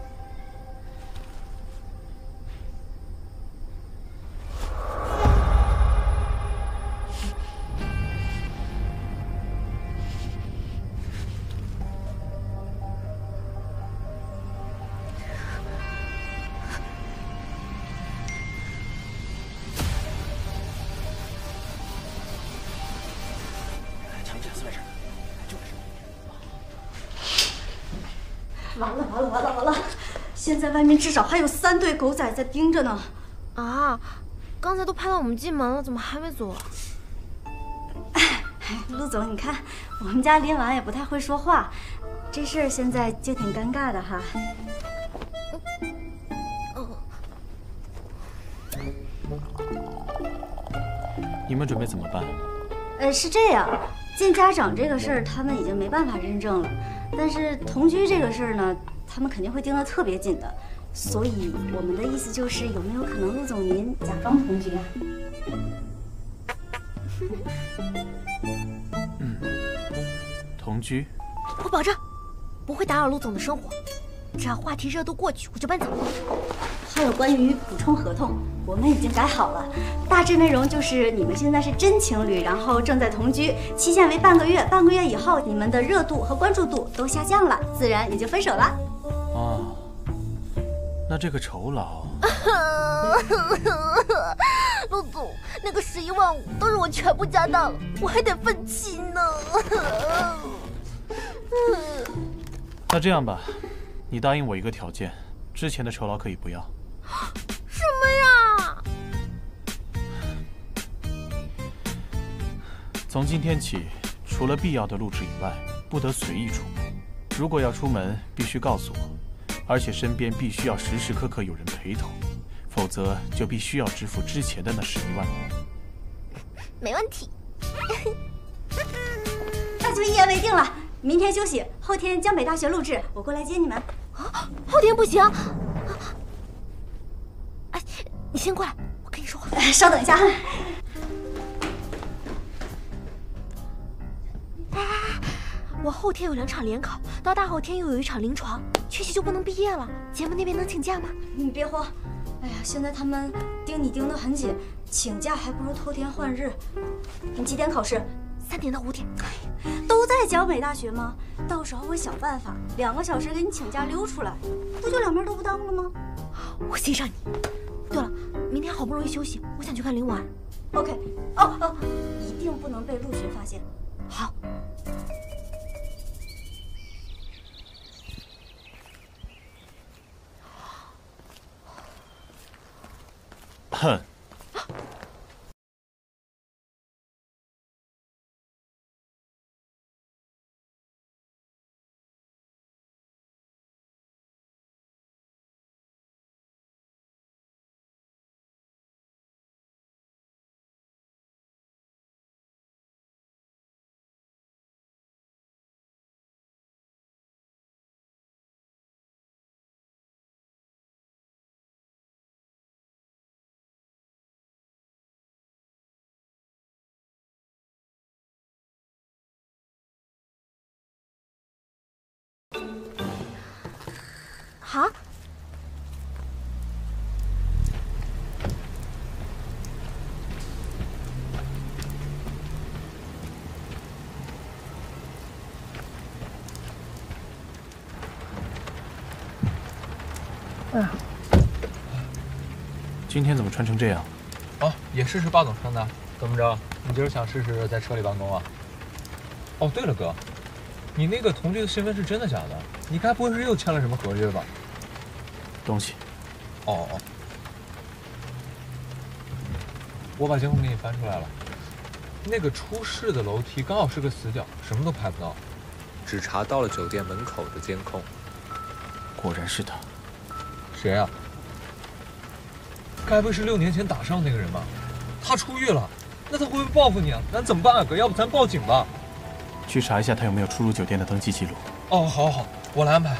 完了！现在外面至少还有3队狗仔在盯着呢。 啊，刚才都拍到我们进门了，怎么还没走啊？ 陆总，你看我们家林婉也不太会说话，这事儿现在就挺尴尬的哈。 你们准备怎么办？ 是这样，见家长这个事儿他们已经没办法认证了，但是同居这个事儿呢，他们肯定会盯得特别紧的。所以我们的意思就是，有没有可能陆总您假装同居啊？ 同居？ 我保证不会打扰陆总的生活，只要话题热度过去，我就搬走。 还有关于补充合同，我们已经改好了，大致内容就是你们现在是真情侣，然后正在同居，期限为半个月，半个月以后你们的热度和关注度都下降了，自然也就分手了。 哦，那这个酬劳…… 陆总，那个11万5都是我全部加大了，我还得分期呢。 那这样吧，你答应我一个条件，之前的酬劳可以不要。 什么呀？ 从今天起，除了必要的录制以外，不得随意出门。如果要出门，必须告诉我，而且身边必须要时时刻刻有人陪同，否则就必须要支付之前的那11万。 没问题。 那就一言为定了，明天休息，后天江北大学录制，我过来接你们。 啊，后天不行。哎，你先过来，我跟你说话。 稍等一下。 我后天有2场联考，到大后天又有1场临床，缺席就不能毕业了。节目那边能请假吗？ 你别慌。哎呀，现在他们盯你盯得很紧，请假还不如偷天换日。你几点考试 ？3点到5点。 都在江北大学吗？到时候我想办法2个小时给你请假溜出来，不就两边都不耽误了吗？ 我欣赏你。对了，明天好不容易休息，我想去看林婉。 OK， 一定不能被陆巡发现。 好。 哼。 好。 今天怎么穿成这样？ 哦，也试试霸总穿的。怎么着？你今儿想试试在车里办公啊？哦，对了，哥，你那个同居的身份是真的假的？你该不会是又签了什么合约吧？ 东西。 哦。我把监控给你翻出来了，那个出事的楼梯刚好是个死角，什么都拍不到， 只查到了酒店门口的监控。 果然是他。 谁啊？该不会是6年前打伤那个人吧？他出狱了，那他会不会报复你啊？咱怎么办啊，哥？要不咱报警吧？ 去查一下他有没有出入酒店的登记记录。 哦，好，我来安排。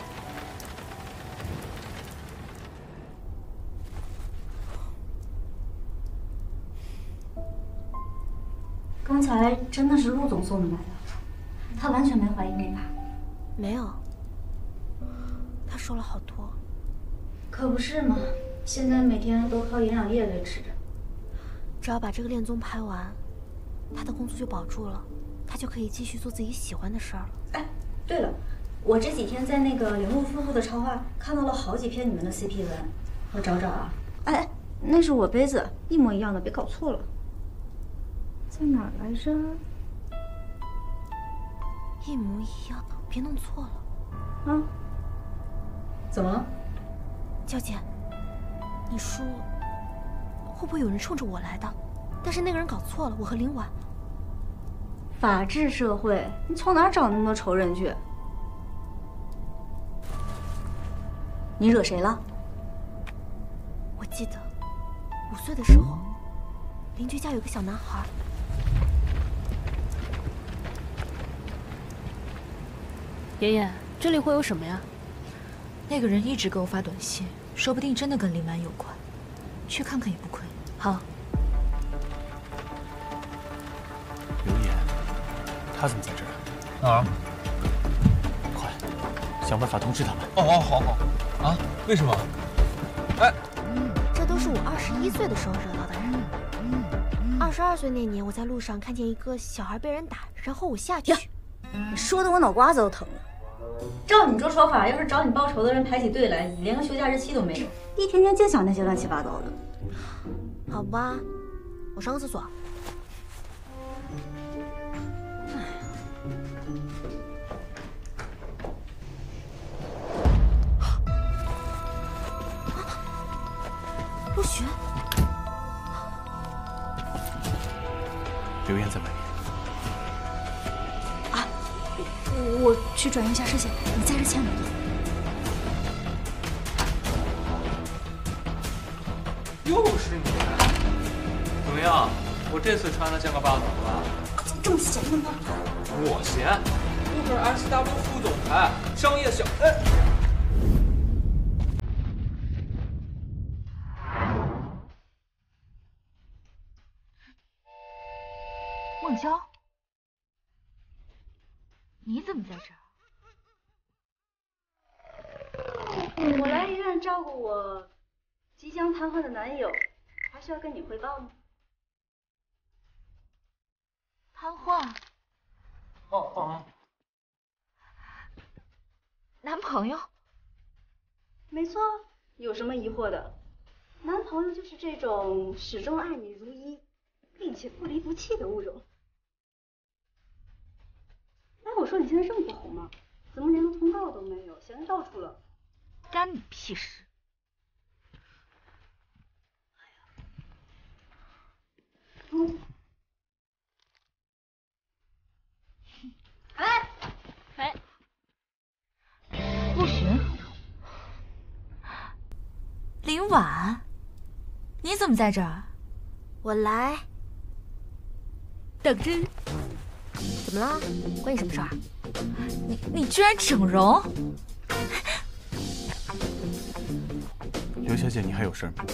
才真的是陆总送你来的，他完全没怀疑你吧？ 没有，他说了好多。 可不是嘛，现在每天都靠营养液维持着。 只要把这个恋综拍完，他的工作就保住了，他就可以继续做自己喜欢的事儿了。 哎，对了，我这几天在那个铃木夫妇的超话看到了好几篇你们的 CP 文，我找找啊。哎，那是我杯子，一模一样的，别搞错了。在哪儿来着？ 一模一样，别弄错了。 啊？怎么了？ 娇姐，你说会不会有人冲着我来的？但是那个人搞错了，我和林婉。 法治社会，你从哪儿找那么多仇人去？你惹谁了？ 我记得5岁的时候，邻居家有个小男孩。 爷爷，这里会有什么呀？ 那个人一直给我发短信，说不定真的跟林婉有关，去看看也不亏。 好。 刘烨，他怎么在这儿？ 哪儿？ 快，想办法通知他们。 哦，好好。啊？为什么？哎， 这都是我21岁的时候惹到的人。22岁那年，我在路上看见一个小孩被人打，然后我下去。 你说的我脑瓜子都疼了。照你这说法，要是找你报仇的人排起队来，你连个休假日期都没有，一天天净想那些乱七八糟的。 好吧，我上个厕所。陆璇， 刘烨在外面。 我去转移一下视线，你在这牵着。 又是你，怎么样？我这次穿的像个霸总吧？ 怎么这么闲呢？ 我闲，我可是 SW 副总裁，商业小孟娇，你怎么在这儿？ 我来医院照顾我即将瘫痪的男友，还需要跟你汇报吗？ 瘫痪？ 哦。 男朋友？ 没错，有什么疑惑的？男朋友就是这种始终爱你如一，并且不离不弃的物种。哎，我说你现在这么不红吗？怎么连个通告都没有，闲得到处了？ 干你屁事！ 哎， 陆璇，林婉，你怎么在这儿？ 我来。等真。怎么了？关你什么事儿？ 你居然整容？ 刘小姐，你还有事吗？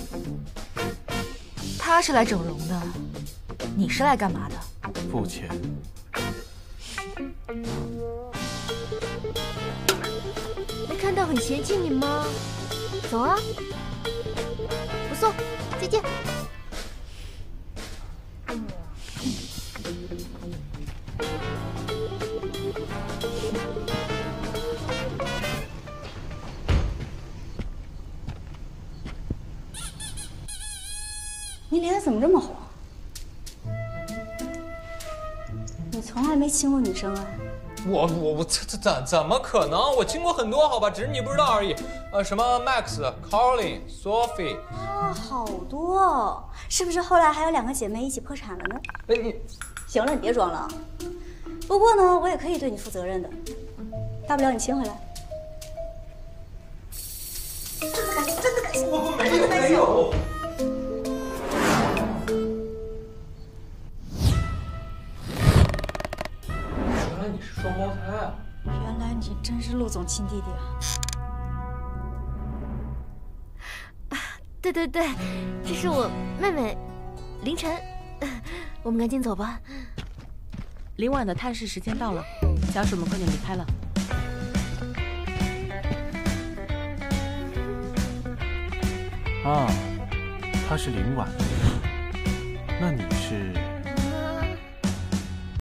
他是来整容的，你是来干嘛的？ 付钱。 没看到很嫌弃你吗？走啊！不送，再见。 你脸怎么这么红？你从来没亲过女生啊？ 我怎么可能？我亲过很多，好吧，只是你不知道而已。什么 Max、Carlin、Sophie 啊，好多哦！是不是后来还有2个姐妹一起破产了呢？ 哎，你行了，你别装了。不过呢，我也可以对你负责任的，大不了你亲回来。真的感谢，真的感谢，我没有。 原来你是双胞胎啊！ 原来你真是陆总亲弟弟啊！ 对，这是我妹妹凌晨。 我们赶紧走吧。 林婉的探视时间到了，家属们快点离开了。 啊，他是林婉，那你是？